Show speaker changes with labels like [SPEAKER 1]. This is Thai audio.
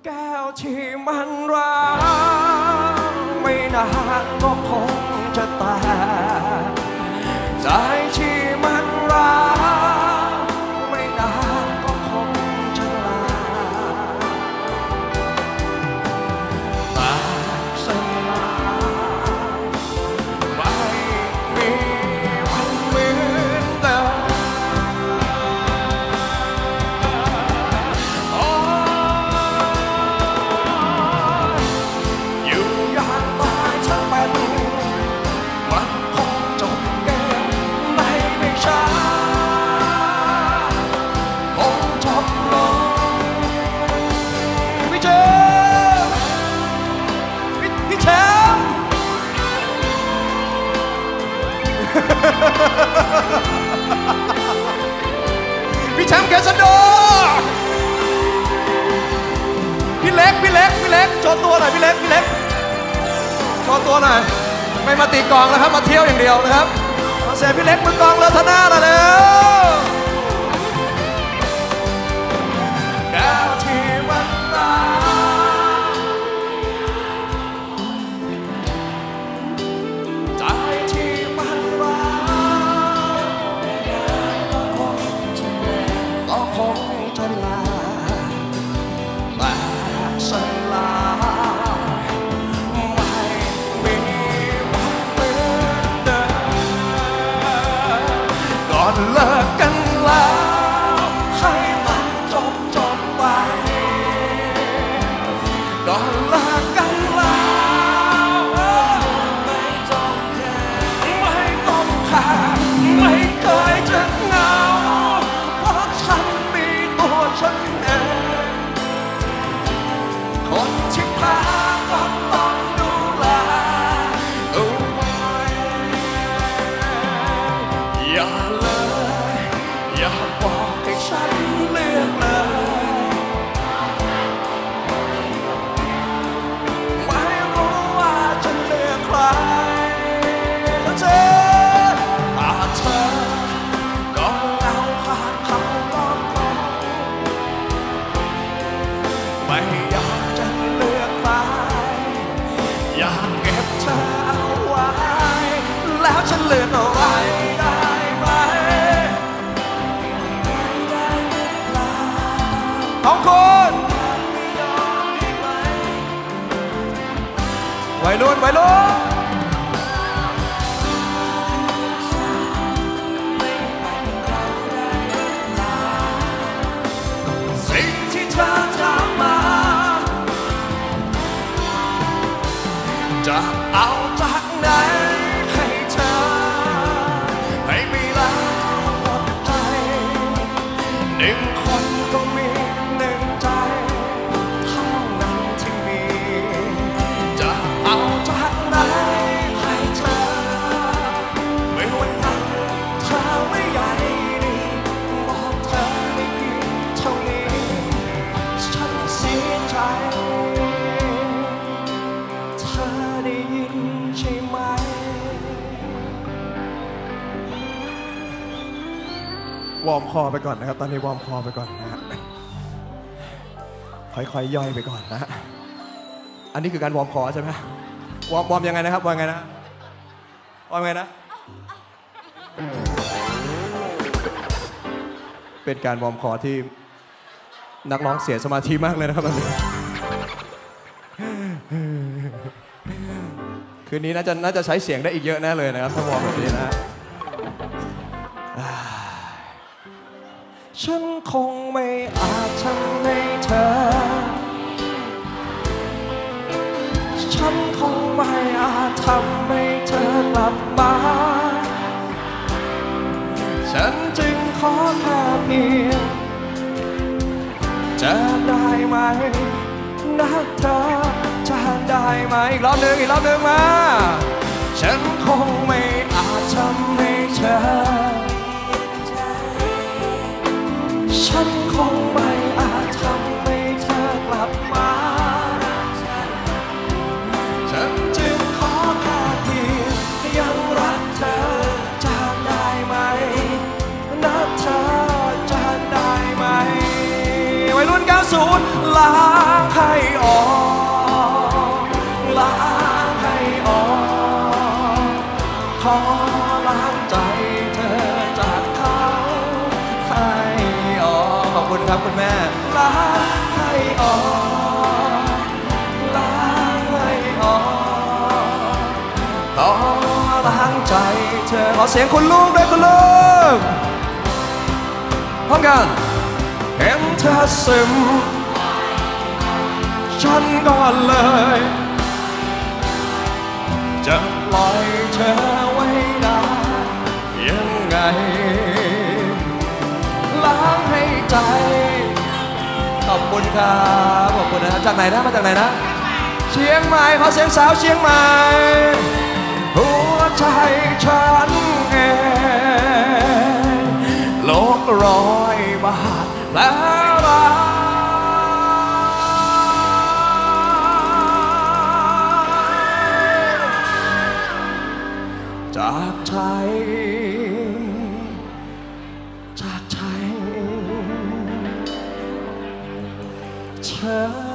[SPEAKER 1] แก้วที่มันร้างไม่นานก็คงจะแตกใจที่มันร้างไม่นานก็คงจะลาแต่สลายไม่มีวันเหมือนเดิมพี่แชมป์แกสโดพี่เล็กโชว์ตัวหน่อยพี่เล็กโชว์ตัวหน่อยไม่มาตีกองแล้วครับมาเที่ยวอย่างเดียวนะครับมาเสียพี่เล็กมือกองแล้วทนาแล้วแก้วที่มันร้างใจที่มันร้างก็คงจะลาแต่สลายไม่มีวันเหมือนเดิมก่อนเลิกกันแล้วให้มันจบไปก่อนเลิกกันแล้วไม่ต้องแค่ไม่ต้องขาดไม่เคยจะเหงาเพราะฉันมีตัวฉันเองคนที่พาก็ต้องดูแลตัวเองอย่าเลยอย่าบอกให้ฉันเลือกเลยไม่รู้ว่าจะเลือกใครถ้าเธอก็เอาขาดเขาต้องคงไม่อยากจะเลือกใครอยากเก็บเธอเอาไว้แล้วฉันเลือกอะไรได้ไหมของคุณวัยรุ่นสิ่งที่เธอทำมาจะเอาจากไหนให้เธอให้มีแล้วหมดใจหนึ่งคนก็มีหนึ่งใจเท่านั้นที่มีจะเอาจากไหนให้เธอเมื่อวันนั้นเธอไม่ใหญ่ดีบอกเธอไม่มีเท่านี้ฉันเสียใจเธอได้ยินใช่ไหมวอร์มคอไปก่อนนะครับตอนนี้วอร์มคอไปก่อนนะฮะค่อยๆย่อยไปก่อนนะอันนี้คือการวอร์มคอใช่ไหมวอร์มยังไงนะครับวอร์มยังไงนะเป็นการวอร์มคอที่นักร้องเสียสมาธิมากเลยนะครับตอนนี้คืนนี้น่าจะใช้เสียงได้อีกเยอะแน่เลยนะครับถ้าวอร์มแบบนี้นะฉันคงไม่อาจทำให้เธอฉันคงไม่อาจทำให้เธอกลับมาฉันจึงขอแค่เพียงจะได้ไหมนะเธอจะได้ไหมอีกรอบหนึ่งมาฉันคงไม่อาจทำให้เธอฉันคงไม่อาจทำให้เธอกลับมาฉันจึงขอแค่เพียงยังรักเธอจะได้ไหมนะเธอจะได้ไหมวัยรุ่น90ลาางให้ออกล้างให้ออกขอล้างใจเธอจากเขาให้ออกขอบคุณครับคุณแม่ล้างให้ออกล้างให้ออกขอล้างใจเธอขอเสียงคุณลูกด้วยคุณลูกพร้อมกันเห็นเธอซึมฉันก็เลยจะปล่อยเธอไว้ได้ยังไงล้างให้ใจขอบคุณครับขอบคุณนะครับจากไหนนะมาจากไหนนะเชียงใหม่ขอเสียงสาวเชียงใหม่หัวใจฉันเองโลกร้อยบาทแล้วบาจากใจจากใจเธอ